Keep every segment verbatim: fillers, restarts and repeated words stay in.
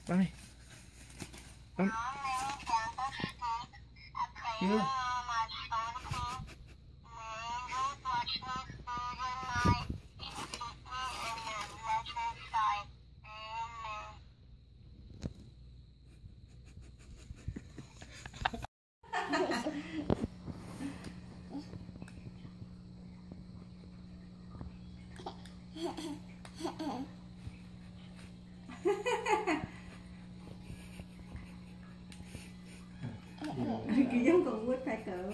Bấm đi. Bấm. Chưa. Kiểu giống con quýt phải cỡ.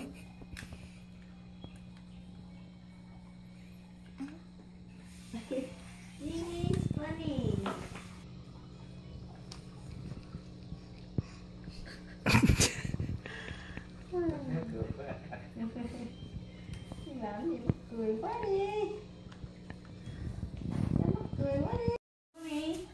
It's funny. Làm gì mắc cười quá đi. Mắc cười quá đi. Mami.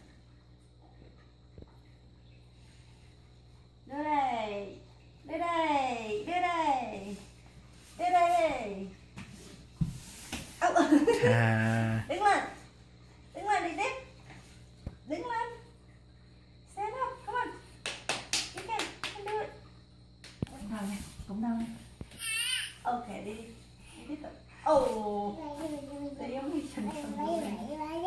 Đưa đây. Đưa đây. Đưa đây. Đưa đây. Oh. À. Đứng lên. Đứng lên đi tiếp. Đứng lên. Stand up. Come on. You can. You can do it. Cũng đau nha. Cũng đau nha. Ok đi. Đi tiếp tục. Oh. Để giống như sình sình luôn này.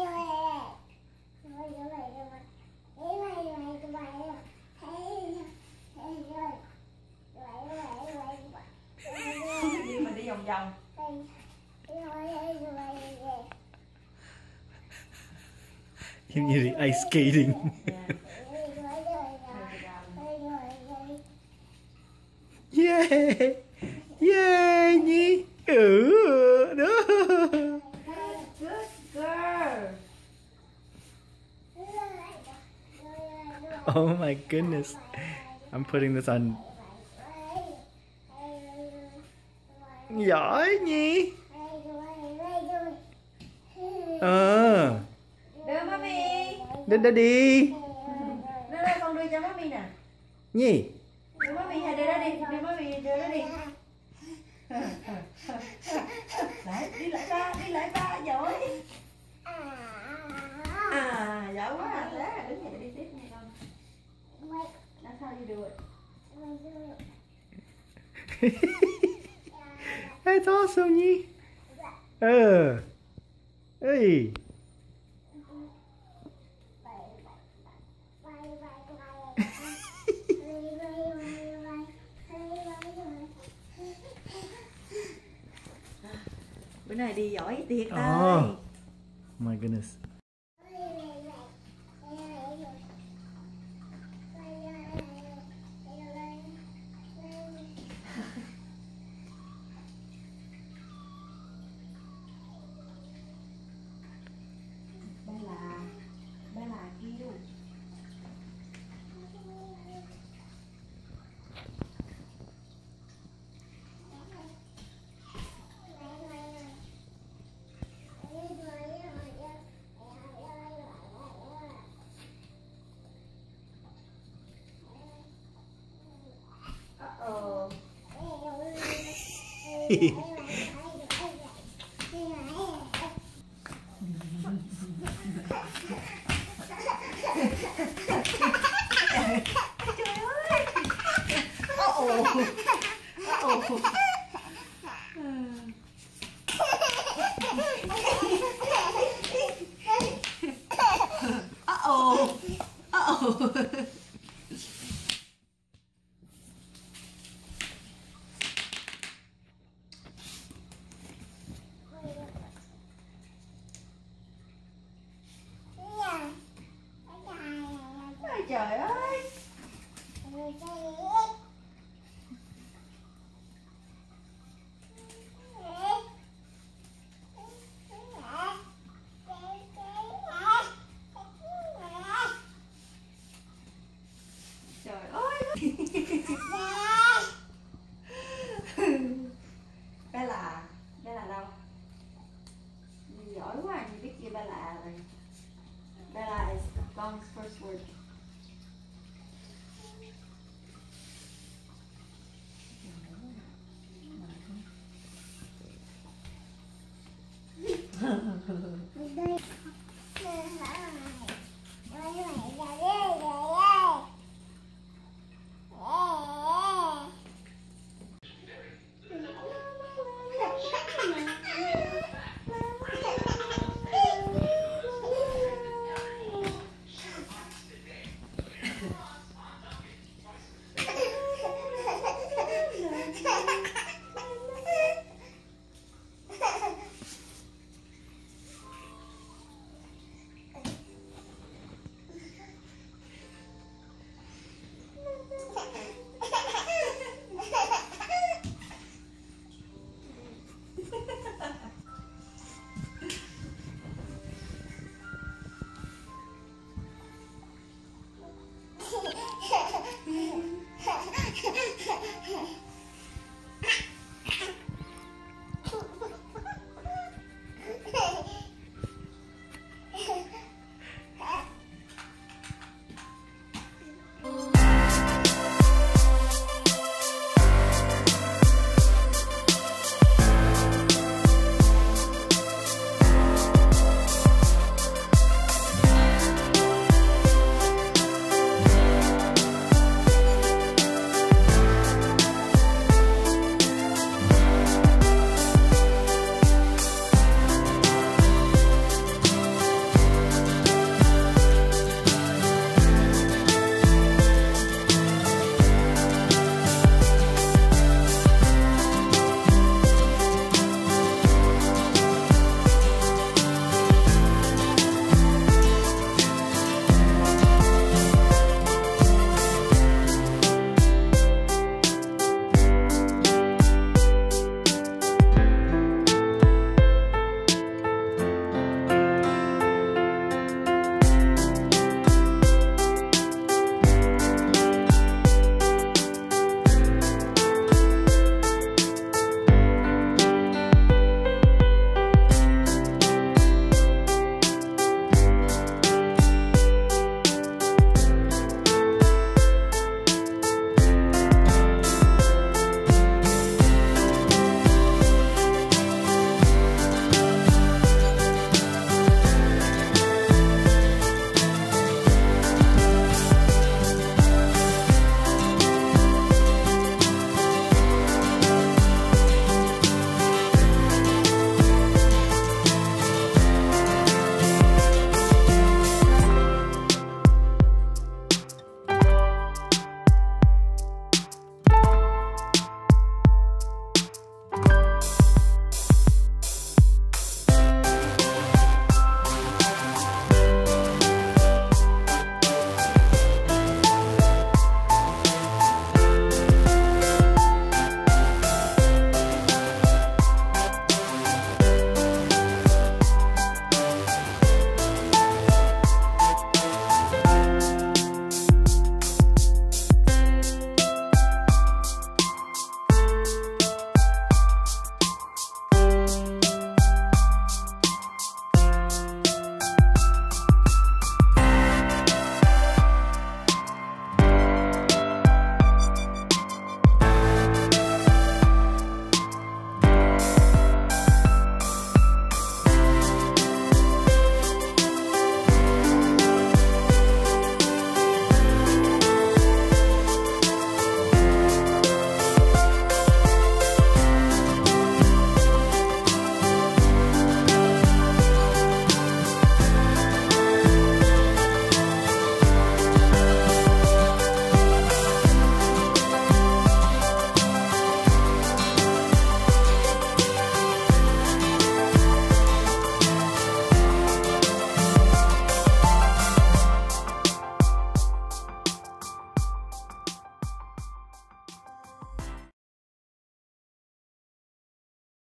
Đi mà đi vòng vòng. Giống như đi ice skating. Yeah. Yeah Nhi. Ừ. Đó. Good girl. Oh my goodness. I'm putting this on. Giỏi Nhi. Ờ. Đưa mami. Đưa đưa đi. Đưa đây con đưa cho mami nè. Nhi. Đưa mami hay đưa đó đi. Đưa mami đưa đó đi. Lại đi lại ba, đi lại ba giỏi. À giỏi quá à. Thế đứng dậy đi tiếp nha con. That's how you do it. That's awesome Nhi. Ờ. Ê. Bữa nay đi giỏi thiệt Oh. ơi. My goodness. Bella, Bella cute. Uh-oh. Uh-oh. Uh-oh. Uh-oh. Ôi trời ơi. Trời ơi. Bella, Bella đâu? Đi giỏi quá, chị biết kia Bella rồi. Bella is Gong's first word. Đây.